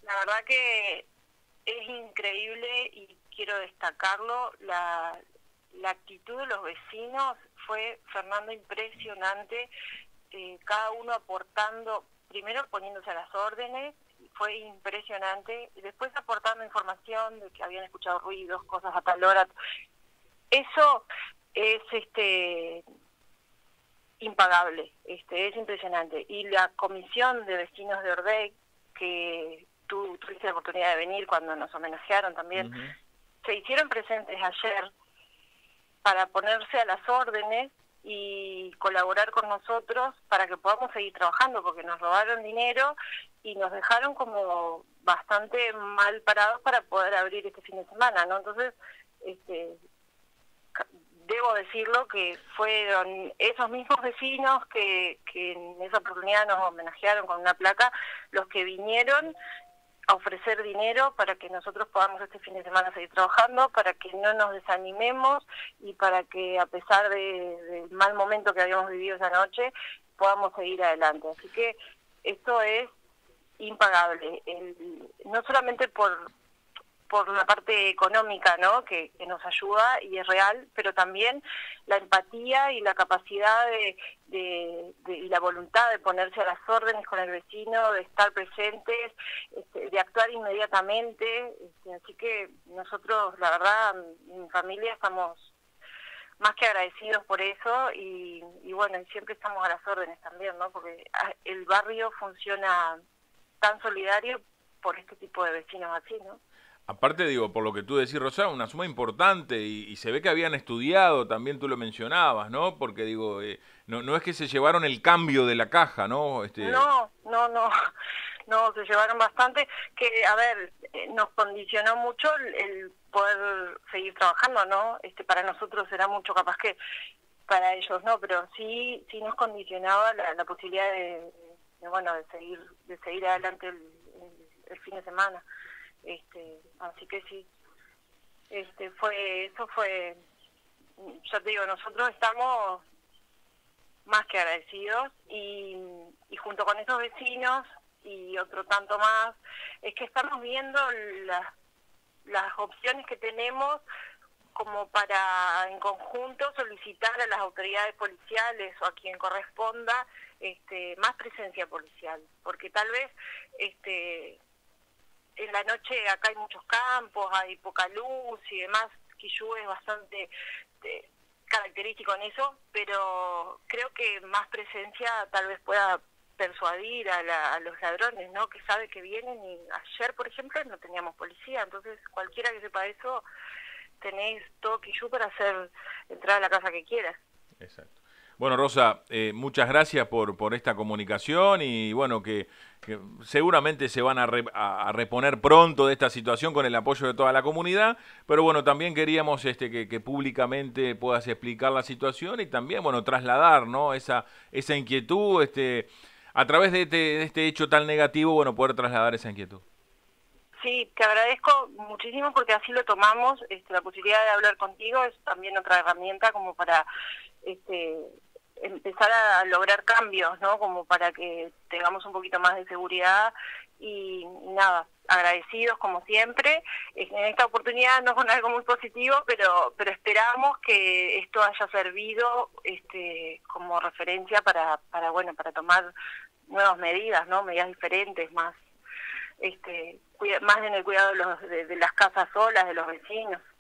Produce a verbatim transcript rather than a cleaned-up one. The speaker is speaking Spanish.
La verdad que es increíble y quiero destacarlo, la, la actitud de los vecinos fue, Fernando, impresionante, eh, cada uno aportando, primero poniéndose a las órdenes, fue impresionante, y después aportando información de que habían escuchado ruidos, cosas a tal hora. Eso es este impagable, este es impresionante. Y la comisión de vecinos de Ordey, que tú tuviste la oportunidad de venir cuando nos homenajearon también, Uh-huh. se hicieron presentes ayer para ponerse a las órdenes y colaborar con nosotros para que podamos seguir trabajando, porque nos robaron dinero y nos dejaron como bastante mal parados para poder abrir este fin de semana, ¿no? Entonces, este debo decirlo que fueron esos mismos vecinos que, que en esa oportunidad nos homenajearon con una placa, los que vinieron a ofrecer dinero para que nosotros podamos este fin de semana seguir trabajando, para que no nos desanimemos y para que a pesar de, del mal momento que habíamos vivido esa noche, podamos seguir adelante. Así que esto es impagable, el, no solamente por por la parte económica, ¿no?, que, que nos ayuda y es real, pero también la empatía y la capacidad de, de, de y la voluntad de ponerse a las órdenes con el vecino, de estar presentes, este, de actuar inmediatamente. Este, así que nosotros, la verdad, mi familia estamos más que agradecidos por eso y, y bueno, y siempre estamos a las órdenes también, ¿no?, porque el barrio funciona tan solidario por este tipo de vecinos así, ¿no? Aparte, digo, por lo que tú decís, Rosana, una suma importante y, y se ve que habían estudiado, también tú lo mencionabas, ¿no? Porque digo, eh, no, no es que se llevaron el cambio de la caja, ¿no? Este... No, no, no, no, se llevaron bastante, que a ver, eh, nos condicionó mucho el, el poder seguir trabajando, ¿no? Este, para nosotros era mucho, capaz que para ellos no, pero sí, sí nos condicionaba la, la posibilidad de, de, bueno, de seguir, de seguir adelante el, el, el fin de semana. Este, así que sí, este fue, eso fue, ya te digo, nosotros estamos más que agradecidos y, y junto con esos vecinos y otro tanto más, es que estamos viendo las, las opciones que tenemos como para en conjunto solicitar a las autoridades policiales o a quien corresponda este, más presencia policial, porque tal vez este en la noche acá hay muchos campos, hay poca luz y demás, Quillú es bastante eh, característico en eso, pero creo que más presencia tal vez pueda persuadir a, la, a los ladrones, ¿no?, que sabe que vienen y ayer, por ejemplo, no teníamos policía, entonces cualquiera que sepa eso, tenés todo Quillú para hacer entrar a la casa que quieras. Exacto. Bueno, Rosa, eh, muchas gracias por, por esta comunicación y bueno, que, que seguramente se van a, re, a, a reponer pronto de esta situación con el apoyo de toda la comunidad, pero bueno, también queríamos este, que, que públicamente puedas explicar la situación y también, bueno, trasladar, ¿no?, esa, esa inquietud, este, a través de este, de este hecho tan negativo, bueno, poder trasladar esa inquietud. Sí, te agradezco muchísimo porque así lo tomamos, este, la posibilidad de hablar contigo es también otra herramienta como para este, empezar a lograr cambios, ¿no?, como para que tengamos un poquito más de seguridad y, y nada, agradecidos como siempre, en esta oportunidad no con algo muy positivo, pero pero esperamos que esto haya servido este, como referencia para, para, bueno, para tomar nuevas medidas, ¿no?, medidas diferentes, más este, cuida, más en el cuidado de, los, de, de las casas solas, de los vecinos.